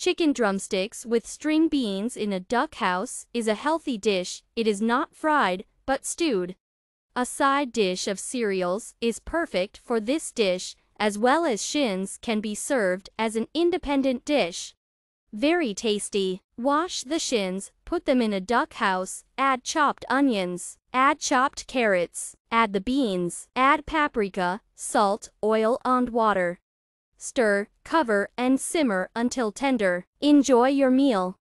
Chicken drumsticks with string beans in a duck house is a healthy dish. It is not fried, but stewed. A side dish of cereals is perfect for this dish, as well as shins can be served as an independent dish. Very tasty. Wash the shins, put them in a duck house, add chopped onions, add chopped carrots, add the beans, add paprika, salt, oil and water. Stir, cover and simmer until tender. Enjoy your meal.